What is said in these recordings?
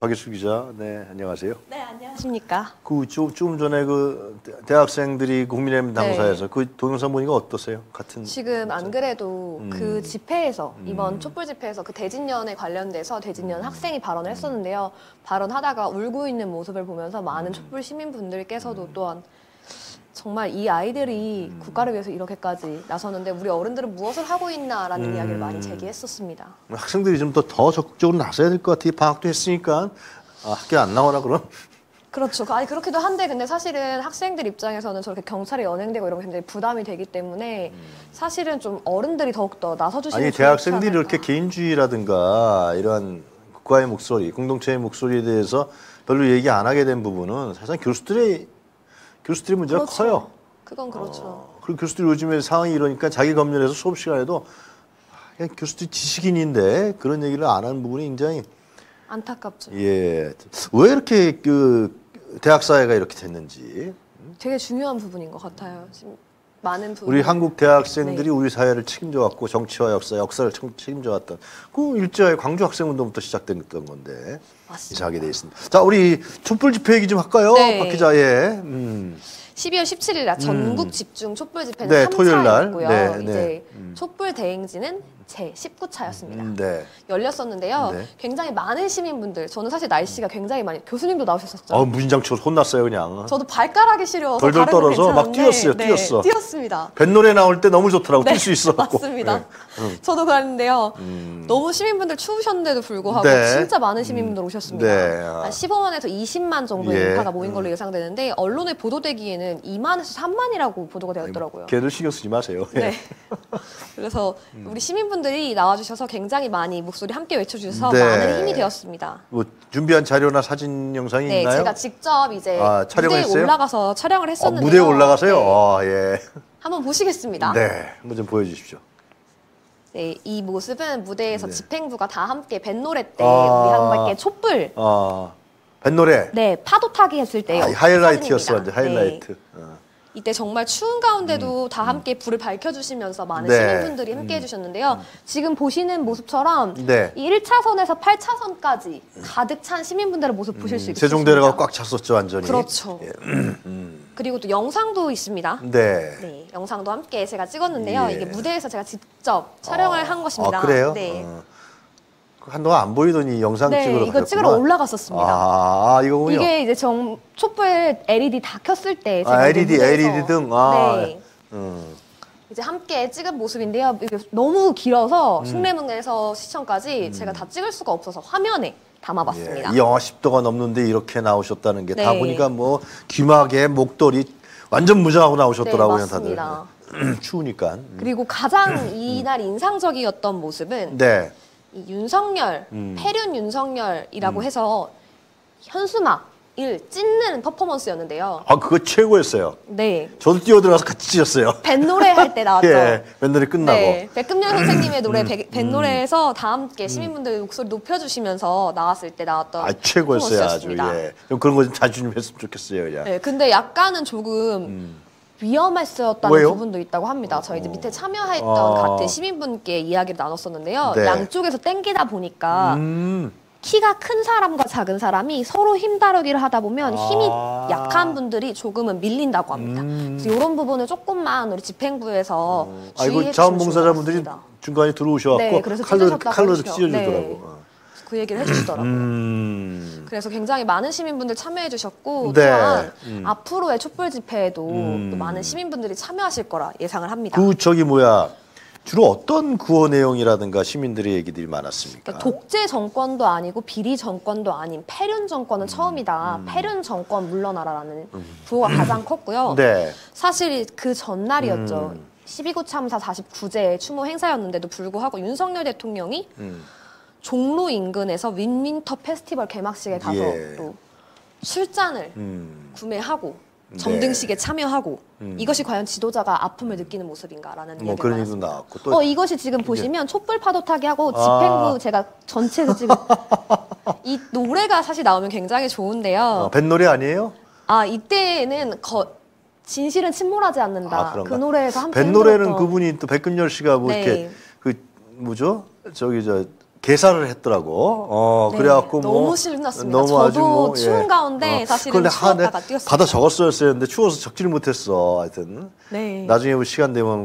박예수 기자, 네 안녕하세요. 네 안녕하십니까. 좀 전에 그 대학생들이 국민의힘 당사에서 그 동영상 보니까 어떠세요? 같은 지금 안 그래도 그 집회에서 이번 촛불 집회에서 그 대진년에 관련돼서 대진년 학생이 발언을 했었는데요. 발언하다가 울고 있는 모습을 보면서 많은 촛불 시민분들께서도 또한 정말 이 아이들이 국가를 위해서 이렇게까지 나서는데 우리 어른들은 무엇을 하고 있나라는 이야기를 많이 제기했었습니다. 학생들이 좀 더 적극적으로 나서야 될 것 같아요. 방학도 했으니까 학교 안 나오나 그럼? 그렇죠. 아니 그렇기도 한데 근데 사실은 학생들 입장에서는 저렇게 경찰에 연행되고 이런 게 굉장히 부담이 되기 때문에 사실은 좀 어른들이 더욱더 나서주시는 아니 대학생들이 이렇게 개인주의라든가 이러한 국가의 목소리, 공동체의 목소리에 대해서 별로 얘기 안 하게 된 부분은 사실 교수들의 문제가 그렇죠. 커요. 그건 그렇죠. 그리고 교수들이 요즘에 상황이 이러니까 자기 검열해서 수업 시간에도 그냥 교수들이 지식인인데 그런 얘기를 안 하는 부분이 굉장히 안타깝죠. 예. 왜 이렇게 그 대학 사회가 이렇게 됐는지 되게 중요한 부분인 것 같아요. 지금 많은 부분. 우리 한국 대학생들이 우리 사회를 책임져 왔고 정치와 역사를 책임져 왔던 그 일제의 광주 학생운동부터 시작됐던 건데 맞습니다. 이상하게 돼 있습니다. 자, 우리 촛불 집회 얘기 좀 할까요? 네. 박 기자. 예. 12월 17일 날 전국 집중 촛불 집회는 네, 토요일 날. 3차였고요. 네, 네. 이제 촛불 대행진은 제 19차였습니다. 네. 열렸었는데요. 네. 굉장히 많은 시민분들, 저는 사실 날씨가 굉장히 많이 교수님도 나오셨었죠. 무진장치로 혼났어요, 그냥. 저도 발가락이 시려워서 덜덜 다른 건 떨어서 막 괜찮은데, 뛰었어요, 뛰었어. 뛰었습니다. 뱃노래 나올 때 너무 좋더라고, 네, 뛸 수 있어갖고. 맞습니다. 네. 저도 그랬는데요. 너무 시민분들 추우셨는데도 불구하고 네. 진짜 많은 시민분들 오셨습니다. 네. 한 15만에서 20만 정도의 예. 인파가 모인 걸로 예상되는데 언론에 보도되기에는 2만에서 3만이라고 보도가 되었더라고요. 걔들 신경 쓰지 마세요. 예. 네. 그래서 우리 시민분들이 나와주셔서 굉장히 많이 목소리 함께 외쳐주셔서 네. 많은 힘이 되었습니다. 뭐 준비한 자료나 사진 영상이 네, 있나요? 제가 직접 이제 촬영을 무대에 했어요? 올라가서 촬영을 했었는데요. 무대에 올라가서요? 네. 예. 한번 보시겠습니다. 네, 한번 좀 보여주십시오. 네, 이 모습은 무대에서 네. 집행부가 다 함께 뱃노래 때 우리 한국의 촛불 뱃노래. 네, 파도 타기 했을 때 하이라이트였어, 사진입니다. 하이라이트. 네. 이때 정말 추운 가운데도 다 함께 불을 밝혀주시면서 많은 네. 시민분들이 함께 해주셨는데요. 지금 보시는 모습처럼 네. 이 1차선에서 8차선까지 가득 찬 시민분들의 모습 보실 수 있습니다. 세종대로가 꽉 찼었죠, 완전히. 그렇죠. 예. 그리고 또 영상도 있습니다. 네. 네, 영상도 함께 제가 찍었는데요. 예. 이게 무대에서 제가 직접 촬영을 한 것입니다. 그래요? 네. 한동안 안 보이더니 영상 네, 찍으러 이거 찍으러 올라갔었습니다. 이거군요. 이게 이제 촛불 LED 다 켰을 때 제가 LED 등. 네. 이제 함께 찍은 모습인데요. 이게 너무 길어서 숭례문에서 시청까지 제가 다 찍을 수가 없어서 화면에 담아봤습니다. 이 영하 10도가 넘는데 이렇게 나오셨다는 게 다 네. 보니까 뭐 귀마개, 목도리 완전 무장하고 나오셨더라고요, 네, 맞습니다. 다들. 추우니까. 그리고 가장 이날 인상적이었던 모습은 네. 이 윤석열, 패륜 윤석열이라고 해서 현수막을 찢는 퍼포먼스였는데요. 그거 최고였어요. 네. 저도 뛰어들어가서 같이 찢었어요. 뱃노래 할 때 나왔죠. 예, 뱃노래 끝나고. 네, 백금년 선생님의 노래 뱃노래에서 다 함께 시민분들 목소리 높여주시면서 나왔을 때 나왔던 최고였어요, 아주. 퍼포먼스였습니다. 예. 그런 거 좀 자주 좀 했으면 좋겠어요, 그냥. 네, 근데 약간은 조금 위험했었다는 왜요? 부분도 있다고 합니다. 저희 이제 밑에 참여했던 같은 시민분께 이야기를 나눴었는데요. 네. 양쪽에서 땡기다 보니까 음. 키가 큰 사람과 작은 사람이 서로 힘 다루기를 하다 보면 힘이 약한 분들이 조금은 밀린다고 합니다. 그래서 이런 부분을 조금만 우리 집행부에서 주의해 이거 주시면 자원봉사자분들이 좋을 것 같습니다. 중간에 들어오셔갖고 네, 그래서 칼로 찢으셨다고 찢어주더라고. 그 얘기를 해주시더라고요. 그래서 굉장히 많은 시민분들 참여해 주셨고 네. 또한 앞으로의 촛불 집회에도 또 많은 시민분들이 참여하실 거라 예상을 합니다. 주로 어떤 구호 내용이라든가 시민들의 얘기들이 많았습니까? 그러니까 독재 정권도 아니고 비리 정권도 아닌 패륜 정권은 처음이다. 패륜 정권 물러나라라는 구호가 가장 컸고요. 네. 사실 그 전날이었죠. 12구 참사 49제 추모 행사였는데도 불구하고 윤석열 대통령이 종로 인근에서 윈윈터 페스티벌 개막식에 가서 또 술잔을 구매하고 점등식에 참여하고 이것이 과연 지도자가 아픔을 느끼는 모습인가라는 이야기가 그런 얘기도 나왔습니다. 나왔고 또 이것이 지금 보시면 촛불 파도 타기 하고 집행부 제가 전체에서 지금 이 노래가 사실 나오면 굉장히 좋은데요. 뱃노래 아니에요? 이때는 진실은 침몰하지 않는다. 그 노래에서 함께 뱃노래는 힘들었던. 그분이 또 백금열 씨가 뭐 네. 이렇게 그 뭐죠? 개사를 했더라고. 네, 그래갖고 너무 신났습니다. 너무 저도 아주 뭐, 추운 가운데 사실은 추웠다가 뛰었어요. 받아 적었어야 했는데 추워서 적지를 못했어. 하여튼 네. 나중에 뭐 시간 되면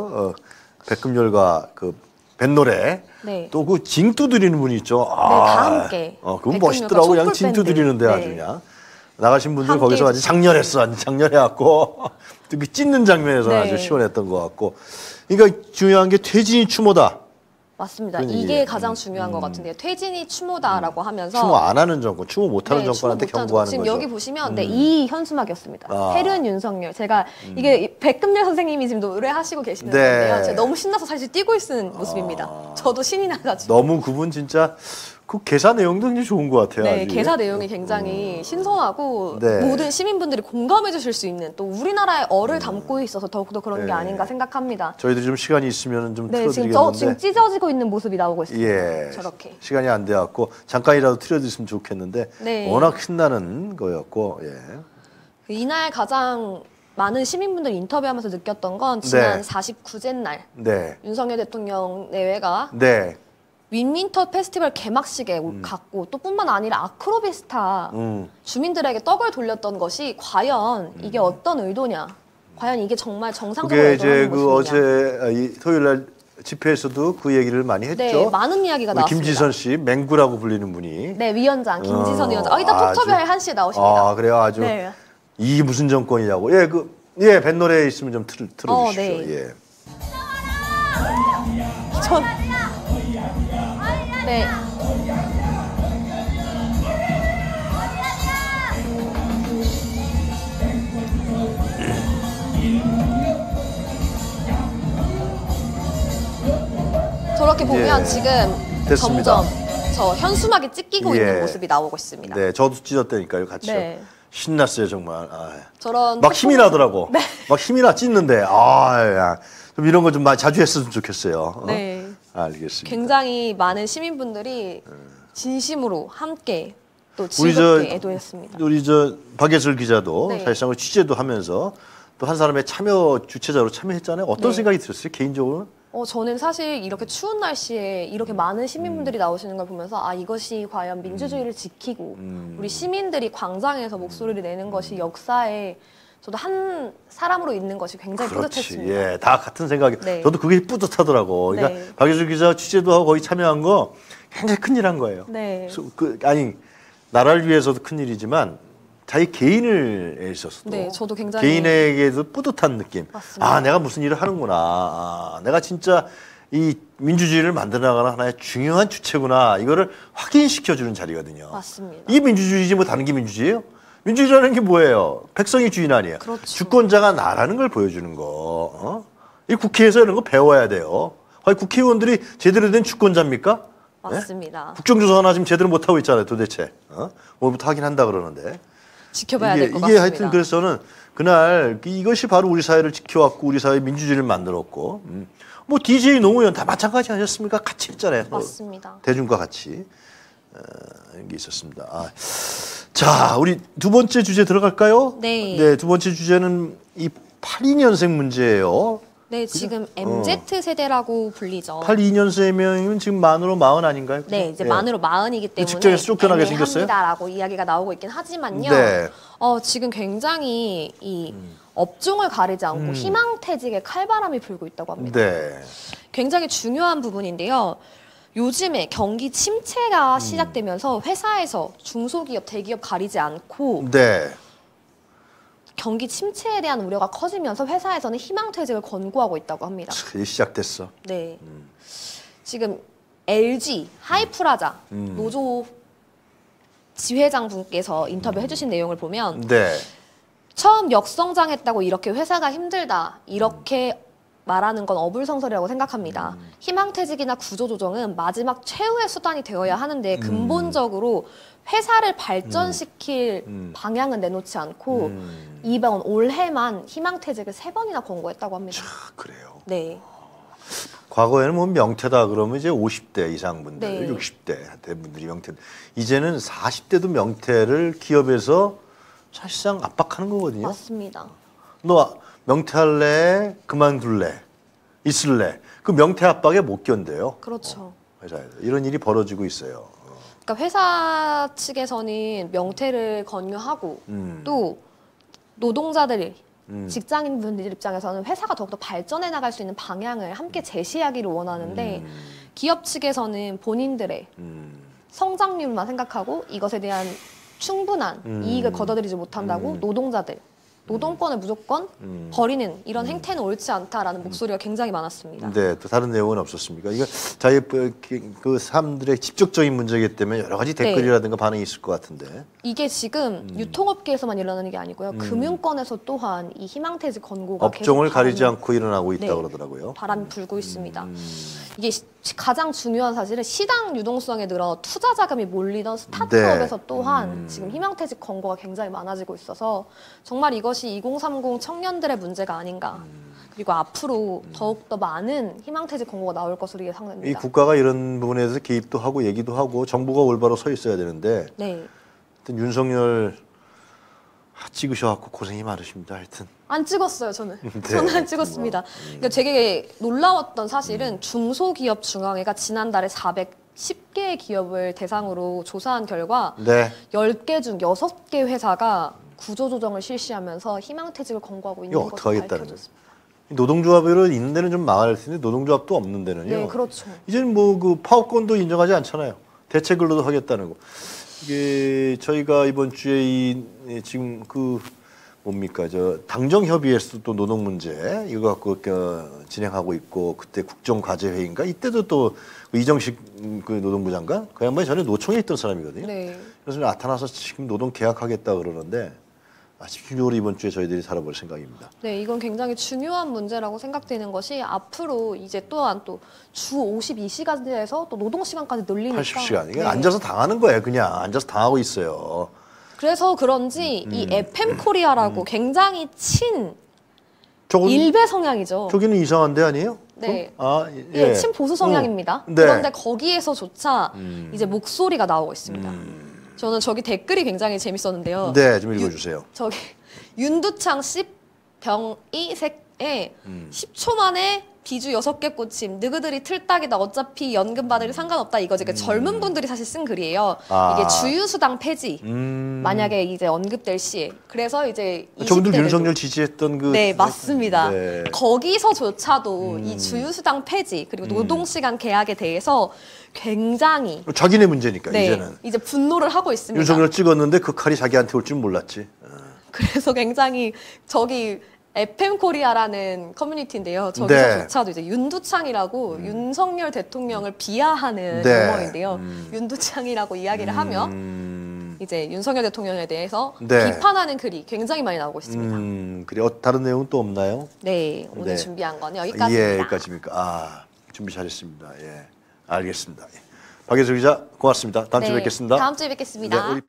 백금열과 그 뱃노래 네. 또 그 징 두드리는 분이 있죠. 다 함께. 그건 백금열과 멋있더라고. 그냥 촛불 징 밴드. 두드리는데 아주 네. 그냥 나가신 분들 함께 거기서 아주 장렬했어. 아주 장렬해갖고 또 그 찢는 장면에서 네. 아주 시원했던 것 같고. 그러니까 중요한 게 퇴진이 추모다. 맞습니다. 그건 이게 이게, 가장 중요한 것 같은데요. 퇴진이 추모다라고 하면서 추모 안 하는 정권, 추모 못하는 네, 정권한테 추모 못하는 경고하는 지금 거죠. 여기 보시면 네, 이 현수막이었습니다. 아. 해륜 윤석열. 제가 이게 백금열 선생님이 지금 노래하시고 계시는 네. 건데요. 제가 너무 신나서 사실 뛰고 있는 모습입니다. 저도 신이 나가지고. 너무 그분 진짜 그 개사 내용도 굉장히 좋은 것 같아요. 네, 아주. 개사 내용이 굉장히 신선하고 네. 모든 시민분들이 공감해 주실 수 있는 또 우리나라의 어를 담고 있어서 더욱더 그런 게 네. 아닌가 생각합니다. 저희들이 좀 시간이 있으면 좀 네, 지금 틀어드리겠는데 지금 찢어지고 있는 모습이 나오고 있습니다. 예, 저렇게. 시간이 안 돼갖고 잠깐이라도 틀어드렸으면 좋겠는데 네. 워낙 신나는 거였고 예. 이날 가장 많은 시민분들 인터뷰하면서 느꼈던 건 지난 네. 49제 날 네, 윤석열 대통령 내외가 네, 윈윈터 페스티벌 개막식에 갔고 또 뿐만 아니라 아크로비스타 주민들에게 떡을 돌렸던 것이 과연 이게 어떤 의도냐, 과연 이게 정말 정상적으로 그게 의도하는 이제 그 모습이냐. 어제 이 토요일날 집회에서도 그 얘기를 많이 했죠. 네, 많은 이야기가 우리 나왔습니다. 김지선 씨 맹구라고 불리는 분이. 네, 위원장 김지선 위원장. 이따 아주- 톡터뷰할 한시에 나오십니다. 그래요, 아주 네. 이게 무슨 정권이냐고. 예, 뱃노래 있으면 좀 틀어주시죠. 네. 예. 전 네. 저렇게 보면 예. 지금 됐습니다. 점점 저 현수막이 찢기고 예. 있는 모습이 나오고 있습니다. 네, 저도 찢었다니까요, 같이요. 네. 신났어요, 정말. 저런 막 힘이 나더라고. 네. 막 힘이 나 찢는데, 좀 이런 거 좀 많이 자주 했으면 좋겠어요. 네. 알겠습니다. 굉장히 많은 시민분들이 진심으로 함께 또 우리 즐겁게 애도했습니다. 우리 박예슬 기자도 네. 사실상 취재도 하면서 또 한 사람의 주체자로 참여했잖아요. 어떤 네. 생각이 들었어요, 개인적으로? 저는 사실 이렇게 추운 날씨에 이렇게 많은 시민분들이 나오시는 걸 보면서 이것이 과연 민주주의를 지키고 우리 시민들이 광장에서 목소리를 내는 것이 역사에 저도 한 사람으로 있는 것이 굉장히 그렇지. 뿌듯했습니다. 예, 다 같은 생각이. 네. 저도 그게 뿌듯하더라고. 그러니까 네. 박예슬 기자 취재도 하고 거기 참여한 거 굉장히 큰일한 거예요. 네. 나라를 위해서도 큰일이지만 자기 개인을 있어서도 네, 저도 굉장히 개인에게도 뿌듯한 느낌. 맞습니다. 내가 무슨 일을 하는구나. 내가 진짜 이 민주주의를 만들어 나가는 하나의 중요한 주체구나. 이거를 확인시켜주는 자리거든요. 맞습니다. 이게 민주주의지 뭐 다른 게 민주주의예요? 민주주의라는 게 뭐예요? 백성이 주인 아니에요. 그렇죠. 주권자가 나라는 걸 보여주는 거. 이 국회에서 이런 거 배워야 돼요. 과연 국회의원들이 제대로 된 주권자입니까? 맞습니다. 네? 국정조사 하나 지금 제대로 못하고 있잖아요, 도대체. 오늘부터 하긴 한다 그러는데. 지켜봐야 될 것 이게 같습니다. 하여튼 그래서 저는 그날 이것이 바로 우리 사회를 지켜왔고 우리 사회 민주주의를 만들었고 뭐 DJ 노무현 다 마찬가지 아니었습니까? 같이 했잖아요. 맞습니다. 대중과 같이 이런 게 있었습니다. 자, 우리 두 번째 주제 들어갈까요? 네. 두 번째 주제는 이 82년생 문제예요. 네, 지금 MZ 세대라고 불리죠. 82년생이면 지금 만으로 40 아닌가요? 네, 이제 예. 만으로 40이기 때문에 직장에서 쫓겨나게 생겼어요? 애매합니다라고 이야기가 나오고 있긴 하지만요. 네. 지금 굉장히 이 업종을 가리지 않고 희망퇴직의 칼바람이 불고 있다고 합니다. 네. 굉장히 중요한 부분인데요. 요즘에 경기 침체가 시작되면서 회사에서 중소기업, 대기업 가리지 않고 네. 경기 침체에 대한 우려가 커지면서 회사에서는 희망퇴직을 권고하고 있다고 합니다. 시작됐어. 네. 지금 LG 하이프라자 노조 지회장 분께서 인터뷰 해주신 내용을 보면 네. 처음 역성장했다고 이렇게 회사가 힘들다 이렇게 말하는 건 어불성설이라고 생각합니다. 희망퇴직이나 구조조정은 마지막 최후의 수단이 되어야 하는데 근본적으로 회사를 발전시킬 방향은 내놓지 않고 이번 올해만 희망퇴직을 3번이나 권고했다고 합니다. 그래요. 네. 과거에는 뭐 명퇴다 그러면 이제 50대 이상 분들, 네. 60대 분들이 명퇴. 이제는 40대도 명퇴를 기업에서 사실상 압박하는 거거든요. 맞습니다. 너 명퇴할래? 그만둘래? 있을래? 그 명퇴 압박에 못 견뎌요. 그렇죠. 회사에서 이런 일이 벌어지고 있어요. 그러니까 회사 측에서는 명퇴를 권유하고 또 노동자들, 직장인분들 입장에서는 회사가 더욱더 발전해 나갈 수 있는 방향을 함께 제시하기를 원하는데 기업 측에서는 본인들의 성장률만 생각하고 이것에 대한 충분한 이익을 거둬들이지 못한다고 노동자들, 노동권을 무조건 버리는 이런 행태는 옳지 않다라는 목소리가 굉장히 많았습니다. 네, 또 다른 내용은 없었습니까? 이거 자기 그 사람들의 직접적인 문제이기 때문에 여러 가지 댓글이라든가 반응이 있을 것 같은데. 이게 지금 유통업계에서만 일어나는 게 아니고요. 금융권에서 또한 이 희망퇴직 권고가 업종을 계속 가리지 않고 일어나고 있다 네, 그러더라고요. 바람이 불고 있습니다. 이게 가장 중요한 사실은 시장 유동성에 늘어 투자 자금이 몰리던 스타트업에서 또한 지금 희망퇴직 권고가 굉장히 많아지고 있어서 정말 이것이 2030 청년들의 문제가 아닌가. 그리고 앞으로 더욱더 많은 희망퇴직 권고가 나올 것으로 이 예상됩니다. 국가가 이런 부분에 대해서 개입도 하고 얘기도 하고 정부가 올바로 서 있어야 되는데 네. 하여튼 윤석열 찍으셔갖고 고생이 많으십니다. 하여튼. 안 찍었어요, 저는. 네. 저는 안 찍었습니다. 그러니까 되게 놀라웠던 사실은 중소기업 중앙회가 지난달에 410개의 기업을 대상으로 조사한 결과 네. 10개 중 6개 회사가 구조조정을 실시하면서 희망퇴직을 권고하고 있는 이거 것으로 어떡하겠다는 밝혀졌습니다. 노동조합으로 있는 데는 좀 망할 텐데 노동조합도 없는 데는요. 네, 그렇죠. 이제는 뭐 그 파업권도 인정하지 않잖아요. 대체 근로도 하겠다는 거. 이게 저희가 이번 주에 지금 그 뭡니까 저 당정협의회에서 또 노동 문제 이거 갖고 진행하고 있고 그때 국정과제회의인가 이때도 또 이정식 그 노동부 장관 그 양반이 전에 노총에 있던 사람이거든요. 네. 그래서 나타나서 지금 노동 계약하겠다 그러는데 집중적으로 이번 주에 저희들이 살아볼 생각입니다. 네, 이건 굉장히 중요한 문제라고 생각되는 것이 앞으로 이제 또한 또 주 52시간제에서 또 노동 시간까지 늘리니까 80시간 이게 네. 앉아서 당하는 거예요. 그냥 앉아서 당하고 있어요. 그래서 그런지 이 FM 코리아라고 굉장히 저건 일베 성향이죠. 저기는 이상한데 아니에요? 네. 아, 예, 친보수 성향입니다. 네. 그런데 거기에서조차 이제 목소리가 나오고 있습니다. 저는 저기 댓글이 굉장히 재밌었는데요. 네, 좀 읽어주세요. 저기 윤두창 씨 병이 색에 10초 만에 비주 6개 꽂힘, 느그들이 틀딱이다, 어차피 연금 받을 상관없다 이거지. 그러니까 젊은 분들이 사실 쓴 글이에요. 아. 이게 주유수당 폐지, 만약에 이제 언급될 시. 그래서 이제 저분들 20대들도 윤석열 지지했던 그 네, 맞습니다. 네. 거기서조차도 이 주유수당 폐지 그리고 노동시간 계약에 대해서 굉장히 자기네 문제니까 네, 이제는 이제 분노를 하고 있습니다. 윤석열 찍었는데 그 칼이 자기한테 올 줄 몰랐지. 그래서 굉장히 저기 FM 코리아라는 커뮤니티인데요. 저기서조차도 이제 윤두창이라고 윤석열 대통령을 비하하는 네. 용어인데요. 윤두창이라고 이야기를 하며 이제 윤석열 대통령에 대해서 네. 비판하는 글이 굉장히 많이 나오고 있습니다. 그래 다른 내용은 또 없나요? 네, 오늘 네. 준비한 건 여기까지입니다. 예, 여기까지입니까? 아, 준비 잘했습니다. 예, 알겠습니다. 예. 박예수 기자 고맙습니다. 다음 주에 네, 뵙겠습니다. 다음 주에 뵙겠습니다. 네,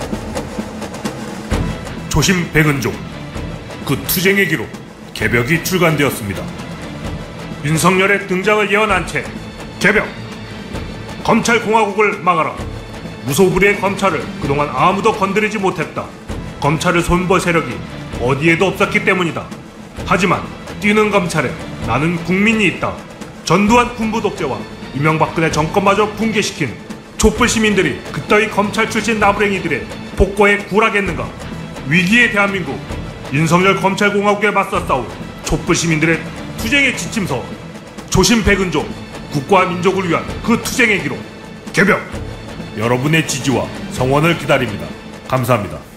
조심 백은종 그 투쟁의 기록 개벽이 출간되었습니다. 윤석열의 등장을 예언한 채 개벽 검찰공화국을 막아라. 무소불위의 검찰을 그동안 아무도 건드리지 못했다. 검찰을 손볼 세력이 어디에도 없었기 때문이다. 하지만 뛰는 검찰에 나는 국민이 있다. 전두환 군부 독재와 이명박근혜 정권마저 붕괴시킨 촛불 시민들이 그따위 검찰 출신 나부랭이들의 폭거에 굴하겠는가. 위기의 대한민국 윤석열 검찰공화국에 맞서 싸울 촛불 시민들의 투쟁의 지침서 조심 백은종 국가와 민족을 위한 그 투쟁의 기록 개벽 여러분의 지지와 성원을 기다립니다. 감사합니다.